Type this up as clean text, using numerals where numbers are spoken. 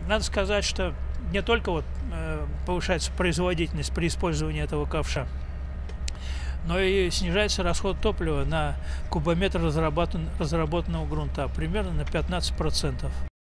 Надо сказать, что не только повышается производительность при использовании этого ковша, но и снижается расход топлива на кубометр разработанного грунта примерно на 15%.